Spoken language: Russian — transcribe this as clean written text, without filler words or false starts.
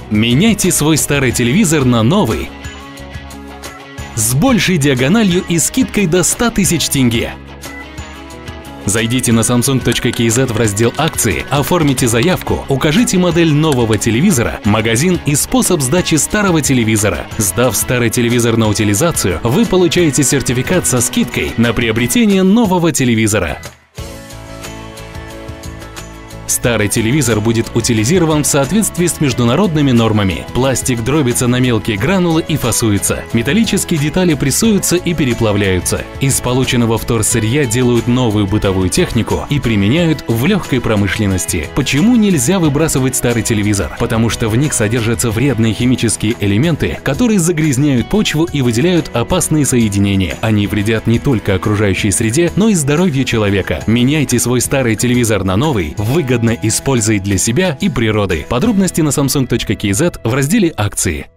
Меняйте свой старый телевизор на новый с большей диагональю и скидкой до 100 тысяч тенге. Зайдите на samsung.kz в раздел «Акции», оформите заявку, укажите модель нового телевизора, магазин и способ сдачи старого телевизора. Сдав старый телевизор на утилизацию, вы получаете сертификат со скидкой на приобретение нового телевизора. Старый телевизор будет утилизирован в соответствии с международными нормами. Пластик дробится на мелкие гранулы и фасуется. Металлические детали прессуются и переплавляются. Из полученного вторсырья делают новую бытовую технику и применяют в легкой промышленности. Почему нельзя выбрасывать старый телевизор? Потому что в них содержатся вредные химические элементы, которые загрязняют почву и выделяют опасные соединения. Они вредят не только окружающей среде, но и здоровью человека. Меняйте свой старый телевизор на новый, выгодно используй для себя и природы. Подробности на samsung.kz в разделе «Акции».